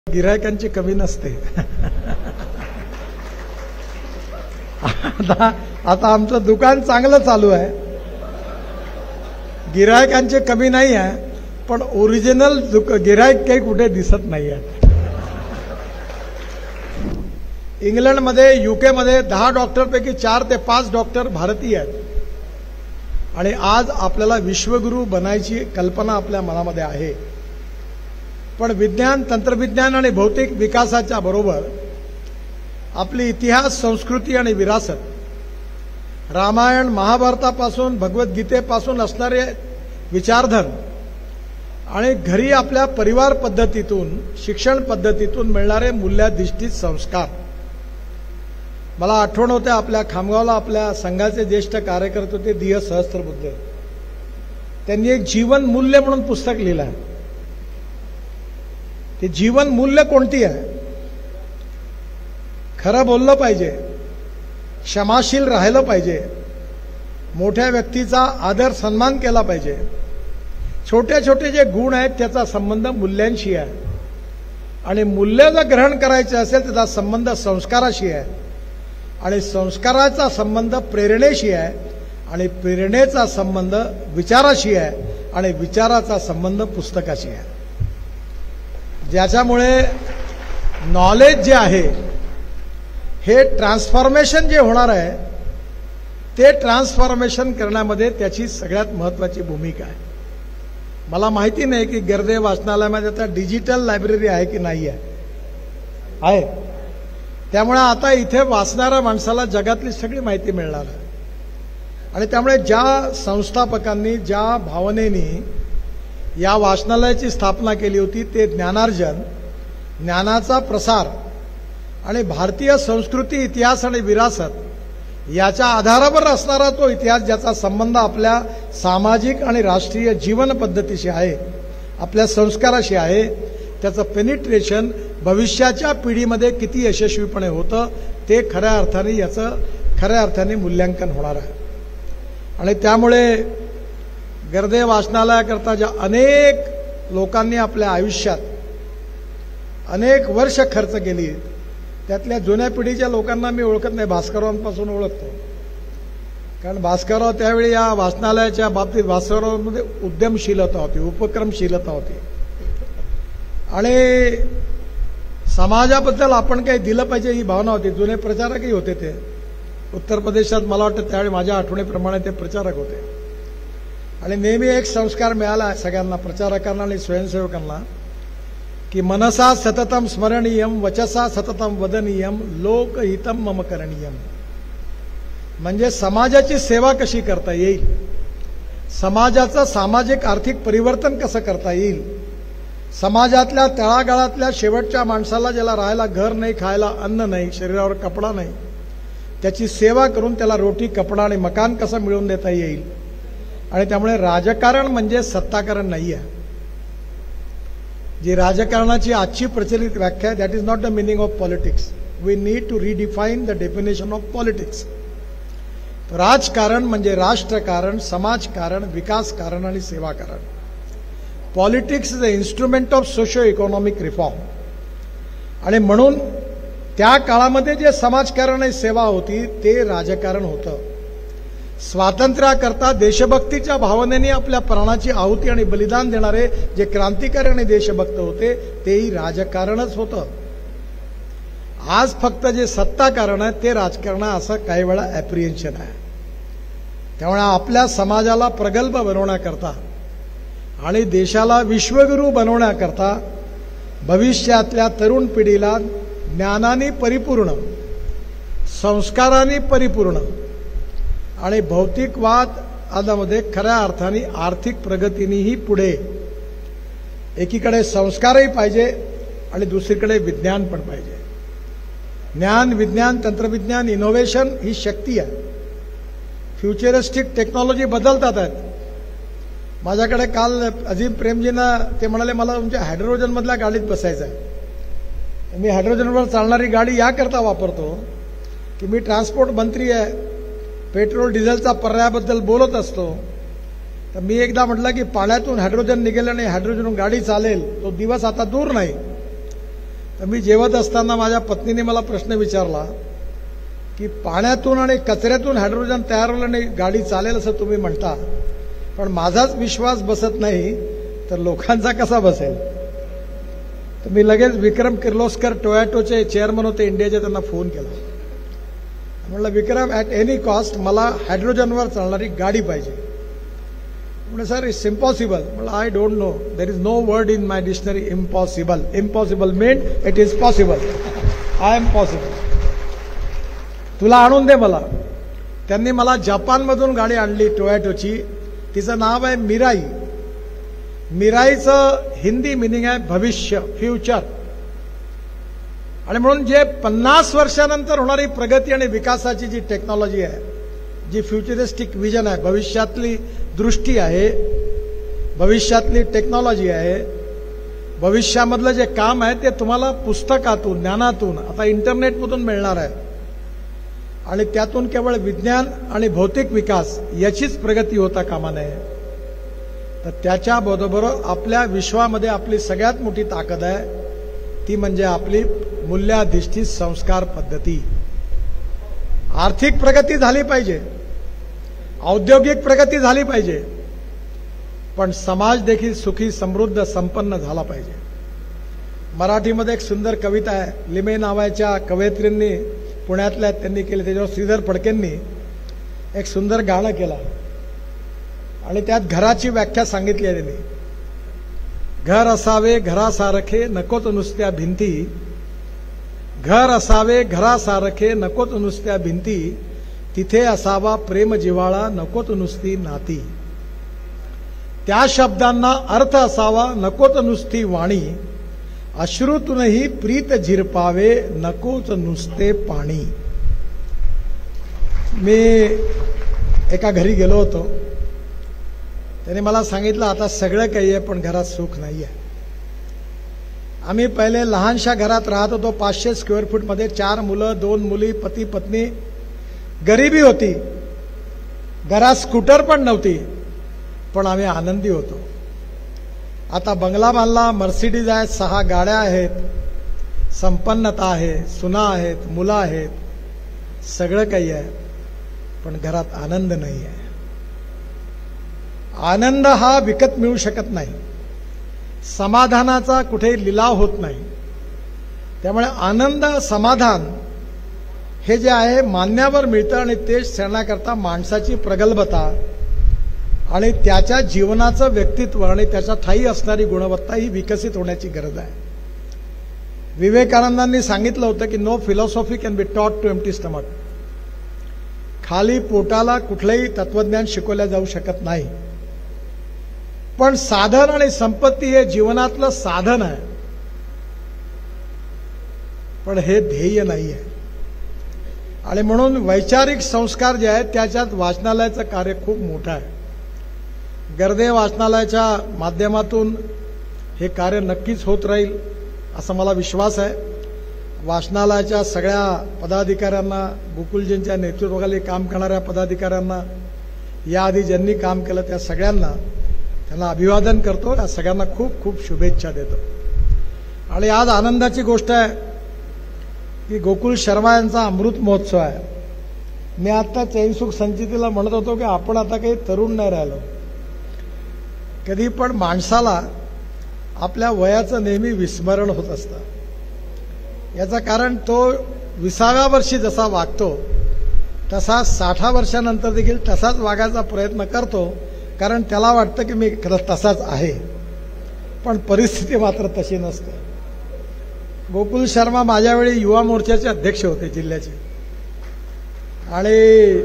गिरायकांची कमी नसते. आता आमचं दुकान चांगलं चालू आहे, गिरायकांची कमी नाही आहे, पण ओरिजिनल गिरायक काही कुठे दिसत नाही आहे. इंग्लंडमध्ये, यूकेमध्ये 10 डॉक्टरपैकी 4 ते 5 डॉक्टर भारतीय आहेत. आणि आज आपल्याला विश्वगुरू बनायची कल्पना आपल्या मनामध्ये आहे. पण विज्ञान, तंत्रविज्ञान आणि भौतिक विकासाच्या बरोबर आपली इतिहास, संस्कृती आणि विरासत, रामायण, महाभारतापासून, भगवद्गीतेपासून असणारे विचारधन आणि घरी आपल्या परिवार पद्धतीतून, शिक्षण पद्धतीतून मिळणारे मूल्याधिष्ठित संस्कार. मला आठवण होते, आपल्या खामगावला आपल्या संघाचे ज्येष्ठ कार्यकर्ते होते दिय सहस्त्रबुद्धे. त्यांनी एक जीवन मूल्य म्हणून पुस्तक लिहिलं आहे. ते जीवन मूल्य कोणती आहे? खरं बोललं पाहिजे, क्षमाशील राहिलं पाहिजे, मोठ्या व्यक्तीचा आदर सन्मान केला पाहिजे. छोटे छोटे जे गुण आहेत त्याचा संबंध मूल्यांशी आहे. आणि मूल्य जर ग्रहण करायचे असेल त्याचा संबंध संस्काराशी आहे. आणि संस्काराचा संबंध प्रेरणेशी आहे. आणि प्रेरणेचा संबंध विचाराशी आहे. आणि विचाराचा संबंध पुस्तकाशी आहे. ज्याच्यामुळे नॉलेज जे आहे, हे ट्रान्सफॉर्मेशन जे होणार आहे, ते ट्रान्सफॉर्मेशन करण्यामध्ये त्याची सगळ्यात महत्त्वाची भूमिका आहे. मला माहिती नाही की गर्दे वाचनालयामध्ये आता डिजिटल लायब्ररी आहे की नाही आहे. त्यामुळे आता इथे वाचणाऱ्या माणसाला जगातली सगळी माहिती मिळणार आहे. आणि त्यामुळे ज्या संस्थापकांनी, ज्या भावनेनी या वाचनालयाची स्थापना केली होती, ते ज्ञानार्जन, ज्ञानाचा प्रसार आणि भारतीय संस्कृती, इतिहास आणि विरासत याच्या आधारावर असणारा तो इतिहास, ज्याचा संबंध आपल्या सामाजिक आणि राष्ट्रीय जीवन पद्धतीशी आहे, आपल्या संस्काराशी आहे, त्याचं पेनिट्रेशन भविष्याच्या पिढीमध्ये किती यशस्वीपणे होतं, ते खऱ्या अर्थाने मूल्यांकन होणार आहे. आणि त्यामुळे गर्दे वाचनालयाकरता ज्या अनेक लोकांनी आपल्या आयुष्यात अनेक वर्ष खर्च केली, त्यातल्या जुन्या पिढीच्या लोकांना मी ओळखत नाही, भास्कररावांपासून ओळखतो. कारण भास्करराव त्यावेळी या वाचनालयाच्या बाबतीत, भास्कररावांमध्ये उद्यमशीलता होती, उपक्रमशीलता होती. आणि समाजाबद्दल आपण काही दिलं पाहिजे ही भावना होती. जुने प्रचारकही होते ते. उत्तर प्रदेशात मला वाटतं त्यावेळी माझ्या आठवणीप्रमाणे ते प्रचारक होते. आणि नेहमी एक संस्कार मिळाला सगळ्यांना, प्रचारकांना आणि स्वयंसेवकांना, की मनसा सततम स्मरणीयम, वचसा सततम वदनीयम, लोकहितम मम करणीयम. म्हणजे समाजाची सेवा कशी करता येईल, समाजाचं सामाजिक आर्थिक परिवर्तन कसं करता येईल, समाजातल्या तळागाळातल्या शेवटच्या माणसाला, ज्याला राहायला घर नाही, खायला अन्न नाही, शरीरावर कपडा नाही, त्याची सेवा करून त्याला रोटी, कपडा आणि मकान कसं मिळवून देता येईल. आणि त्यामुळे राजकारण म्हणजे सत्ताकारण नाही आहे. जी राजकारणाची आजची प्रचलित व्याख्या आहे, that is not the meaning of politics. We need to redefine the definition of politics. राजकारण म्हणजे राष्ट्रकारण, समाजकारण, विकासकारण आणि सेवाकारण. Politics is a instrument of socio economic reform. आणि म्हणून त्या काळामध्ये जे समाजकारण आणि सेवा होती ते राजकारण होतं. स्वातंत्र्याकरता देशभक्तीच्या भावनेने आपल्या प्राणाची आहुती आणि बलिदान देणारे जे क्रांतिकारी आणि देशभक्त होते, तेही राजकारणच होतं. आज फक्त जे सत्ताकारण आहे ते राजकारण आहे, असं काही वेळा ॲप्रिहेन्शन आहे. त्यामुळे आपल्या समाजाला प्रगल्भ बनवण्याकरता आणि देशाला विश्वगुरू बनवण्याकरता भविष्यातल्या तरुण पिढीला ज्ञानाने परिपूर्ण, संस्काराने परिपूर्ण आणि भौतिकवाद आदामध्ये खऱ्या अर्थाने आर्थिक प्रगतीनेही पुढे, एकीकडे संस्कारही पाहिजे आणि दुसरीकडे विज्ञान पण पाहिजे. ज्ञान, विज्ञान, तंत्रविज्ञान, इनोव्हेशन ही शक्ती आहे. फ्युचरिस्टिक टेक्नॉलॉजी बदलतात आहेत. माझ्याकडे काल अजिम प्रेमजींना ते म्हणाले, मला तुमच्या हायड्रोजनमधल्या गाडीत बसायचं आहे. मी हायड्रोजनवर चालणारी गाडी याकरता वापरतो की मी ट्रान्सपोर्ट मंत्री आहे, पेट्रोल डिझेलचा पर्यायाबद्दल बोलत असतो. तर मी एकदा म्हटलं की पाण्यातून हायड्रोजन निघेल आणि हायड्रोजन गाडी चालेल, तो दिवस आता दूर नाही. तर मी जेवत असताना माझ्या पत्नीने मला प्रश्न विचारला की पाण्यातून आणि कचऱ्यातून हायड्रोजन तयार होईल आणि गाडी चालेल असं तुम्ही म्हणता, पण माझाच विश्वास बसत नाही तर लोकांचा कसा बसेल? तर मी लगेच विक्रम किर्लोस्कर टोयोटोचे चेअरमन होते इंडियाचे, त्यांना फोन केला. म्हटलं विक्रम, ॲट एनी कॉस्ट मला हायड्रोजनवर चालणारी गाडी पाहिजे. म्हणजे सर इट्स इम्पॉसिबल. म्हटलं I don't know, there is no word in my dictionary impossible. Impossible mean it is possible. I am possible. तुला आणून दे मला. त्यांनी मला जपानमधून गाडी आणली टोयोटोची. तिचं नाव आहे मिराई. मिराईचं हिंदी मिनिंग आहे भविष्य, फ्युचर. आणि म्हणून जे 50 वर्षानंतर होणारी प्रगती आणि विकासाची जी टेक्नॉलॉजी आहे, जी फ्युचरिस्टिक विजन आहे, भविष्यातली दृष्टी आहे, भविष्यातली टेक्नॉलॉजी आहे, भविष्यामधलं जे काम आहे ते तुम्हाला पुस्तकातून, ज्ञानातून, आता इंटरनेटमधून मिळणार आहे. आणि त्यातून केवळ विज्ञान आणि भौतिक विकास याचीच प्रगती होता कामा नये. तर त्याच्याबरोबर आपल्या विश्वामध्ये आपली सगळ्यात मोठी ताकद आहे, ती म्हणजे आपली मूल्याधिष्ठित संस्कार पद्धती. आर्थिक प्रगती झाली पाहिजे, औद्योगिक प्रगती झाली पाहिजे, पण समाज देखील सुखी, समृद्ध, संपन्न झाला पाहिजे. मराठीमध्ये एक सुंदर कविता आहे, लिमे नावाच्या कवयित्रींनी पुण्यातल्या त्यांनी केली, त्याच्यावर श्रीधर फडकेंनी एक सुंदर गाणं केलं आणि त्यात घराची व्याख्या सांगितली आहे त्यांनी. घर असावे घरासारखे नकोत नुसत्या भिंती, घर असावे घरासारखे नकोत नुसत्या भिंती, तिथे असावा प्रेम जिव्हाळा नकोत नुसती नाती. त्या शब्दांना अर्थ असावा नकोत नुसती वाणी, अश्रूतूनही प्रीत झिरपावे नकोच नुसते पाणी. मी एका घरी गेलो होतो. त्याने मला सांगितलं आता सगळं काही आहे पण घरात सुख नाही आहे. आम्ही पहिले लहानशा घरात राहत होतो, 500 स्क्वेअर फूटमध्ये, 4 मुलं, 2 मुली, पती पत्नी. गरिबी होती, घरात स्कूटर पण नव्हती, पण आम्ही आनंदी होतो. आता बंगला बांधला, मर्सिडीज आहेत, 6 गाड्या आहेत, संपन्नता आहे, सुना आहेत, मुलं आहेत, सगळं काही आहे, पण घरात आनंद नाही आहे. आनंद हा विकत मिळू शकत नाही, समाधानाचा कुठे लिलाव होत नाही. त्यामुळे आनंद, समाधान हे जे आहे मान्यावर मिळतं आणि ते शरणाकरता माणसाची प्रगल्भता आणि त्याच्या जीवनाचं व्यक्तित्व आणि त्याच्या ठायी असणारी गुणवत्ता ही विकसित होण्याची गरज आहे. विवेकानंदांनी सांगितलं होतं की no philosophy can be taught to empty stomach. खाली पोटाला कुठलंही तत्वज्ञान शिकवलं जाऊ शकत नाही, पण साधन आणि संपत्ती हे जीवनातलं साधन आहे, पण हे ध्येय नाही आहे. आणि म्हणून वैचारिक संस्कार जे आहेत त्याच्यात वाचनालयाचं कार्य खूप मोठं आहे. गर्दे वाचनालयाच्या माध्यमातून हे कार्य नक्कीच होत राहील असा मला विश्वास आहे. वाचनालयाच्या सगळ्या पदाधिकाऱ्यांना, गोकुलजींच्या नेतृत्वाखाली काम करणाऱ्या पदाधिकाऱ्यांना, याआधी ज्यांनी काम केलं त्या सगळ्यांना त्यांना अभिवादन करतो, या सगळ्यांना खूप खूप शुभेच्छा देतो. आणि आज आनंदाची गोष्ट आहे की गोकुल शर्मा यांचा अमृत महोत्सव आहे. मी आता चैनसुख संचितीला म्हणत होतो की आपण आता काही तरुण नाही राहिलो. कधी पण माणसाला आपल्या वयाचं नेहमी विस्मरण होत असतं. याचं कारण तो 20व्या वर्षी जसा वागतो तसा 60 वर्षानंतर देखील तसाच वागायचा प्रयत्न करतो, कारण त्याला वाटतं की मी खरं तसाच आहे, पण परिस्थिती मात्र तशी नसते. गोकुल शर्मा माझ्या वेळी युवा मोर्चाचे अध्यक्ष होते जिल्ह्याचे, आणि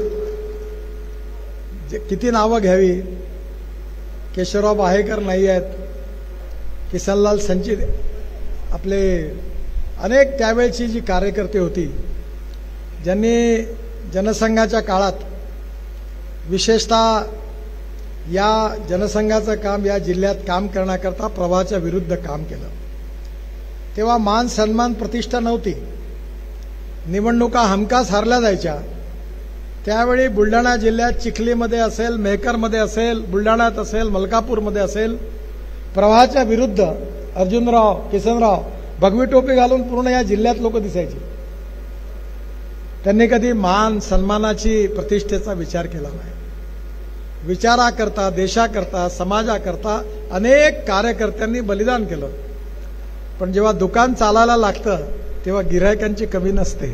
किती नावं घ्यावी, केशवराव बाहेकर नाही आहेत, किसनलाल संचित, आपले अनेक त्यावेळची जी कार्यकर्ते होती ज्यांनी जनसंघाच्या काळात विशेषतः या जनसंघाचं काम या जिल्ह्यात काम करण्याकरता प्रवाहाच्या विरुद्ध काम केलं. तेव्हा मान सन्मान प्रतिष्ठा नव्हती, निवडणुका हमखास हारल्या जायच्या. त्यावेळी बुलढाणा जिल्ह्यात चिखलीमध्ये असेल, मेहकरमध्ये असेल, बुलढाण्यात असेल, मलकापूरमध्ये असेल, प्रवाहाच्या विरुद्ध अर्जुनराव, किसनराव भगवी टोपी घालून पूर्ण या जिल्ह्यात लोक दिसायचे. त्यांनी कधी मान सन्मानाची प्रतिष्ठेचा विचार केला नाही. विचाराकरता, देशाकरता, समाजाकरता अनेक कार्यकर्त्यांनी बलिदान केलं. पण जेव्हा दुकान चालायला लागतं तेव्हा गिऱ्हाईकांची कमी नसते.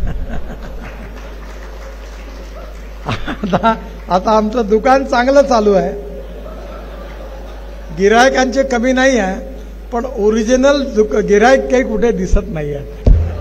आता आमचं दुकान चांगलं चालू आहे, गिऱ्हाईकांची कमी नाही आहे, पण ओरिजिनल गिऱ्हाईक काही कुठे दिसत नाही आहे.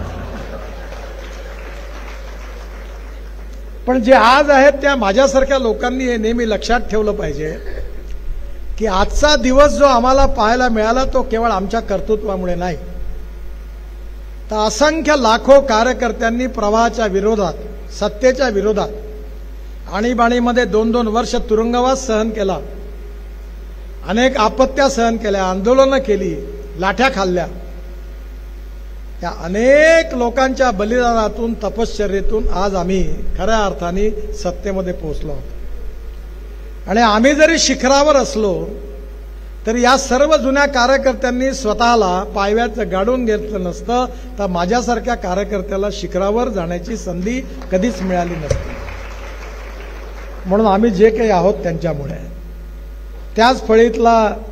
पण जे आज आहेत त्या माझ्यासारख्या लोकांनी हे नेहमी लक्षात ठेवलं पाहिजे की आजचा दिवस जो आम्हाला पाहायला मिळाला तो केवळ आमच्या कर्तृत्वामुळे नाही, तर असंख्य लाखो कार्यकर्त्यांनी प्रवाहाच्या विरोधात, सत्तेच्या विरोधात आणीबाणीमध्ये 2-2 वर्ष तुरुंगवास सहन केला, अनेक आपत्त्या सहन केल्या, आंदोलनं केली, लाठ्या खाल्ल्या. त्या अनेक लोकांच्या बलिदानातून, तपश्चर्येतून आज आम्ही खऱ्या अर्थाने सत्तेमध्ये पोहोचलो आहोत. आणि आम्ही जरी शिखरावर असलो तरी या सर्व जुन्या कार्यकर्त्यांनी स्वतःला पायव्याचं गाडून घेतलं नसतं तर माझ्यासारख्या कार्यकर्त्याला शिखरावर जाण्याची संधी कधीच मिळाली नसती. म्हणून आम्ही जे काही आहोत त्यांच्यामुळे. त्याच फळीतला